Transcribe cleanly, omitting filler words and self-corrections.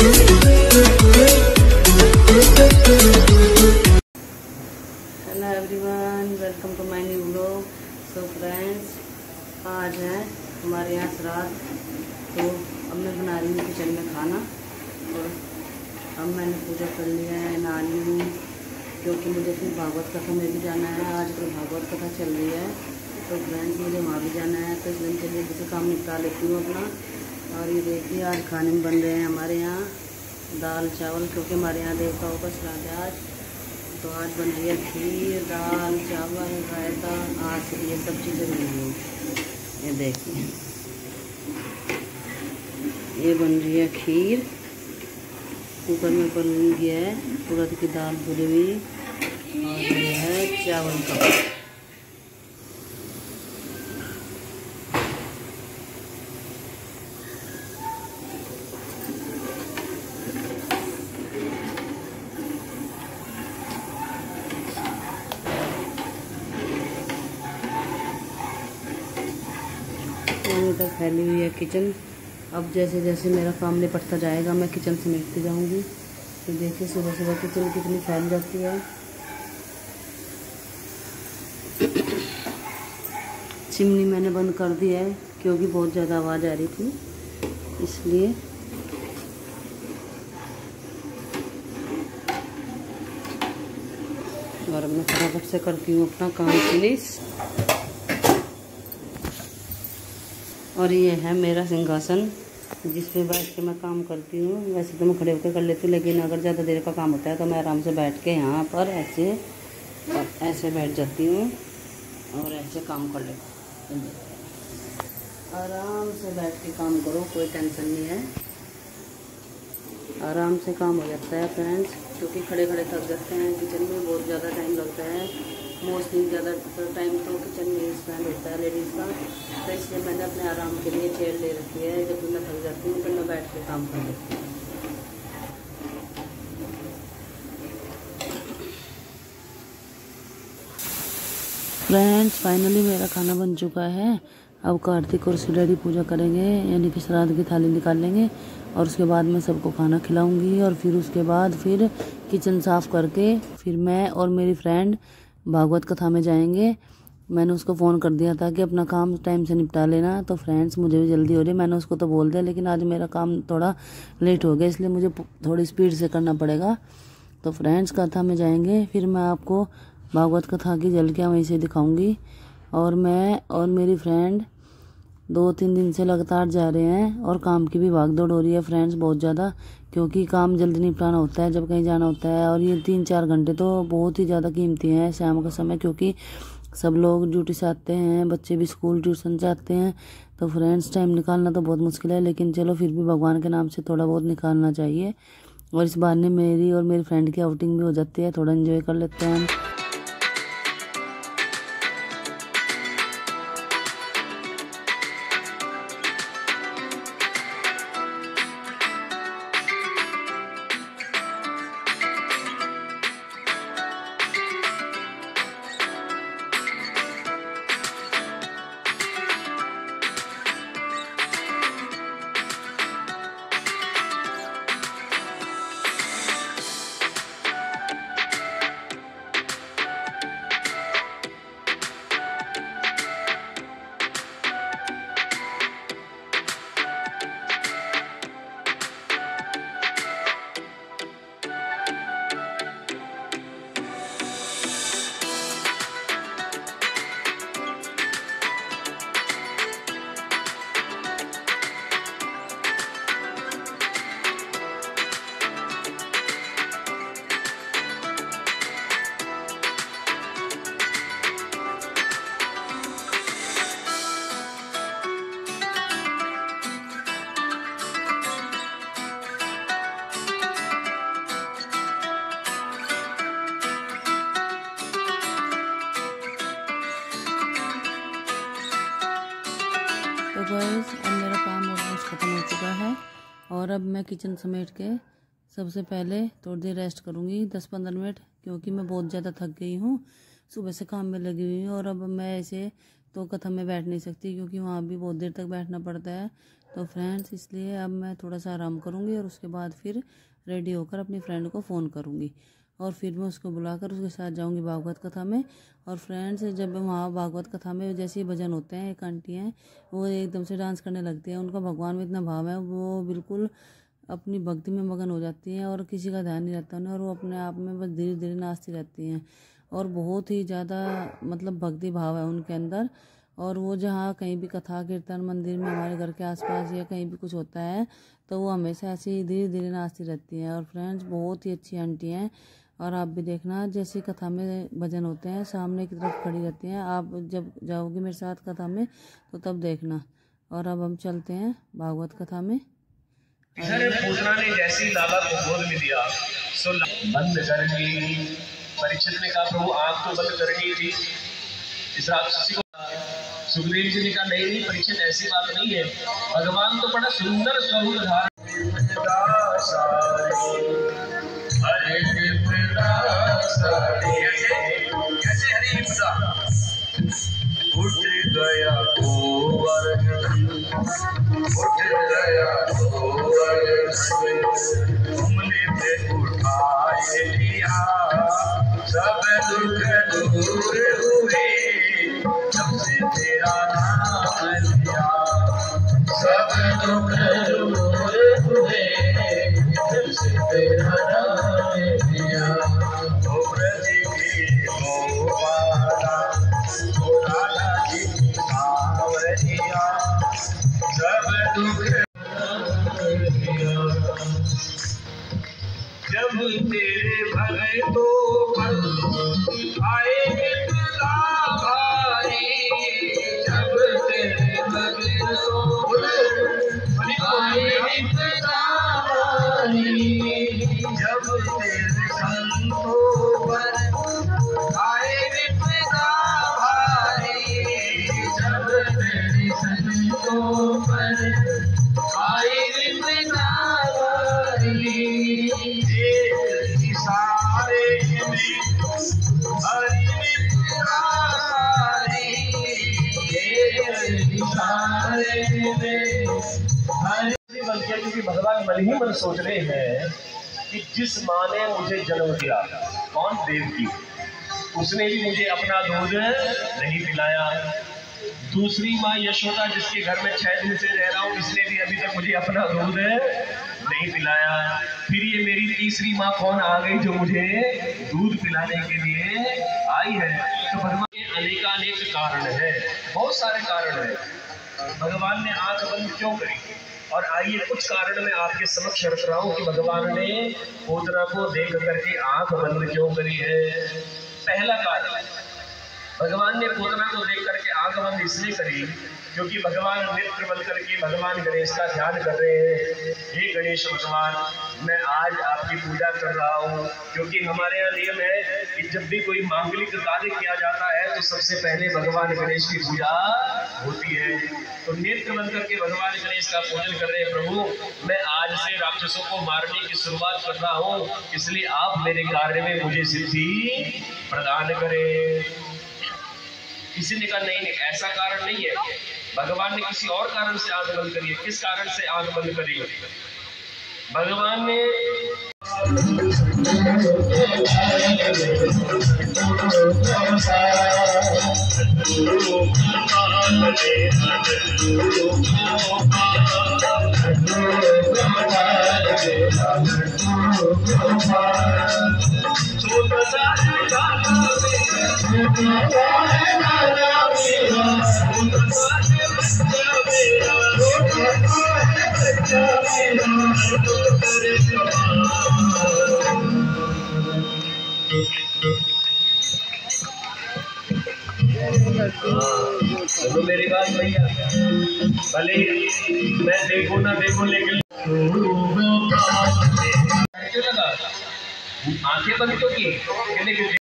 Hello everyone, welcome to my new vlog. So friends, आज है हमारे यहाँ श्राद्ध। तो अब मैं बना रही हूँ किचन में खाना। और अब मैंने पूजा कर लिया है, नहा ली हूँ, क्योंकि मुझे फिर भागवत कथा में भी जाना है। आज तो भागवत कथा चल रही है, तो फ्रेंड्स मुझे वहाँ भी जाना है। तो इसलिए चलिए जैसे काम निपटा लेती हूँ अपना। और ये देखिए आज खाने में बन रहे हैं हमारे यहाँ दाल चावल, क्योंकि हमारे यहाँ देवताओं का श्राद्ध है आज। तो आज बन रही है खीर, दाल चावल, रायता, आज ये सब चीज़ें बन रही हैं। ये देखिए, ये बन रही है खीर, कुकर में बन गया है, उड़द की दाल भुनी हुई, और ये है चावल का। इधर फैली हुई है किचन। अब जैसे जैसे मेरा काम निपटता जाएगा मैं किचन समेटती जाऊंगी। तो देखिए सुबह सुबह किचन कितनी फैल जाती है। चिमनी मैंने बंद कर दी है, क्योंकि बहुत ज़्यादा आवाज़ आ रही थी, इसलिए। और अब मैं फटाफट से करती हूँ अपना काम फिनिश। और ये है मेरा सिंहासन, जिस पे बैठ के मैं काम करती हूँ। वैसे तो मैं खड़े होकर कर लेती हूँ, लेकिन अगर ज़्यादा देर का काम होता है तो मैं आराम से बैठ के यहाँ पर ऐसे और ऐसे बैठ जाती हूँ और ऐसे काम कर लेती हूँ। आराम से बैठ के काम करो, कोई टेंशन नहीं है, आराम से काम हो जाता है फ्रेंड्स। क्योंकि खड़े खड़े थक जाते हैं, किचन में बहुत ज़्यादा टाइम लगता है। मोस्टली ज़्यादा टाइम तो किचन में स्पेंड होता है लेडीज़ का। तो इसलिए मैंने अपने आराम के लिए चेयर ले रखी है। जब भी मैं थक जाती हूँ तो मैं बैठ के काम कर लेती हूँ। फ्रेंड्स फाइनली मेरा खाना बन चुका है। अब कार्तिक और डैडी पूजा करेंगे, यानी कि श्राद्ध की थाली निकाल लेंगे, और उसके बाद मैं सबको खाना खिलाऊंगी। और फिर उसके बाद फिर किचन साफ़ करके फिर मैं और मेरी फ्रेंड भागवत कथा में जाएंगे। मैंने उसको फ़ोन कर दिया था कि अपना काम टाइम से निपटा लेना। तो फ्रेंड्स मुझे भी जल्दी हो रही है, मैंने उसको तो बोल दिया, लेकिन आज मेरा काम थोड़ा लेट हो गया, इसलिए मुझे थोड़ी स्पीड से करना पड़ेगा। तो फ्रेंड्स कथा में जाएंगे, फिर मैं आपको भागवत कथा की झलकियाँ वहीं से दिखाऊंगी। और मैं और मेरी फ्रेंड 2-3 दिन से लगातार जा रहे हैं, और काम की भी भागदौड़ हो रही है फ्रेंड्स बहुत ज़्यादा, क्योंकि काम जल्दी निपटाना होता है जब कहीं जाना होता है। और ये 3-4 घंटे तो बहुत ही ज़्यादा कीमती हैं शाम का समय, क्योंकि सब लोग ड्यूटी से आते हैं, बच्चे भी स्कूल ट्यूशन जाते हैं। तो फ्रेंड्स टाइम निकालना तो बहुत मुश्किल है, लेकिन चलो फिर भी भगवान के नाम से थोड़ा बहुत निकालना चाहिए। और इस बहाने मेरी और मेरी फ्रेंड की आउटिंग भी हो जाती है, थोड़ा एंजॉय कर लेते हैं हम। तो गाइस अब मेरा काम ऑलमोस्ट ख़त्म हो चुका है, और अब मैं किचन समेट के सबसे पहले थोड़ी देर रेस्ट करूँगी 10-15 मिनट, क्योंकि मैं बहुत ज़्यादा थक गई हूँ, सुबह से काम में लगी हुई हूँ। और अब मैं ऐसे तो कथा में बैठ नहीं सकती, क्योंकि वहाँ भी बहुत देर तक बैठना पड़ता है। तो फ्रेंड्स इसलिए अब मैं थोड़ा सा आराम करूँगी और उसके बाद फिर रेडी होकर अपनी फ्रेंड को फ़ोन करूँगी और फिर मैं उसको बुलाकर उसके साथ जाऊँगी भागवत कथा में। और फ्रेंड्स जब वहाँ भागवत कथा में जैसे ही भजन होते हैं, एक आंटी हैं वो एकदम से डांस करने लगती हैं। उनका भगवान में इतना भाव है, वो बिल्कुल अपनी भक्ति में मगन हो जाती हैं और किसी का ध्यान नहीं रहता उन्हें, और वो अपने आप में बस धीरे धीरे नाचती रहती हैं और बहुत ही ज़्यादा मतलब भक्ति भाव है उनके अंदर। और वो जहाँ कहीं भी कथा कीर्तन मंदिर में हमारे घर के आसपास या कहीं भी कुछ होता है तो वो हमेशा ऐसे ही धीरे धीरे नाचती रहती हैं। और फ्रेंड्स बहुत ही अच्छी आंटी हैं, और आप भी देखना जैसे कथा में भजन होते हैं सामने की तरफ खड़ी रहती हैं। आप जब जाओगे मेरे साथ कथा में तो तब देखना। और अब हम चलते हैं भागवत कथा में। पूतना ने जैसी लाला को गोद में दिया सो बंद करनी, परीक्षित ने कहा प्रभु आंख तो बंद करनी थी। इस राक्षसी को सुखदेव जी ने कहा नहीं परीक्षित ऐसी बात नहीं है, भगवान तो बड़ा सुंदर स्वरूप धारण उठ गया तुमने पे उठाए लिया, सब दुख दूर हुए जब से तेरा नाम लिया, सब दुख दूर हुए जब से तेरा नाम लिया। ओ ब्रज के गोपाला सब दुख जब तेरे भक्तों पर आए विपदा भारी, जब तेरे भक्तों पर आए विपदा भारी, जब तेरे संतों पर आए विपदा भारी, जब तेरे संतों पर आए विपदा भारी, एक इशारे में हरि विपदा भारी, एक इशारे में हरि बन गया। क्योंकि भगवान मन ही मन सोच रहे हैं कि जिस माँ ने मुझे जन्म दिया, कौन देवकी, उसने भी मुझे अपना दूध नहीं पिलाया। दूसरी माँ यशोदा जिसके घर में 6 दिन से रह रहा हूँ, इसने भी अभी तक मुझे अपना दूध नहीं पिलाया। फिर ये मेरी तीसरी माँ कौन आ गई जो मुझे दूध पिलाने के लिए आई है। तो भगवान के अनेकानेक कारण है, बहुत सारे कारण है। भगवान ने आंख बंद क्यों करी, और आइए कुछ कारण मैं आपके समक्ष रख रहा हूँ कि भगवान ने पूतना को देख करके आंख बंद क्यों करी है। पहला कारण, भगवान ने पूतना को देख करके आंख बंद इसलिए करी क्योंकि भगवान नेत्र बंद करके भगवान गणेश का ध्यान कर रहे हैं। हे गणेश भगवान, मैं आज आपकी पूजा कर रहा हूँ, क्योंकि हमारे यहाँ नियम है कि जब भी कोई मांगलिक कार्य किया जाता है तो सबसे पहले भगवान गणेश की पूजा होती है। तो नेत्र बंद करके भगवान गणेश का पूजन कर रहे हैं। प्रभु मैं आज से राक्षसों को मारने की शुरुआत कर रहा हूँ, इसलिए आप मेरे कार्य में मुझे सिद्धि प्रदान करें। किसी ने कहा नहीं ऐसा कारण नहीं है, भगवान ने किसी और कारण से आंख बंद करी है। किस कारण से आंख बंद करी? भगवान ने तो मेरी बात भैया, भले मैं देखो ना देखो लेकिन क्यों लगा आंखें बंद तो की, लेकिन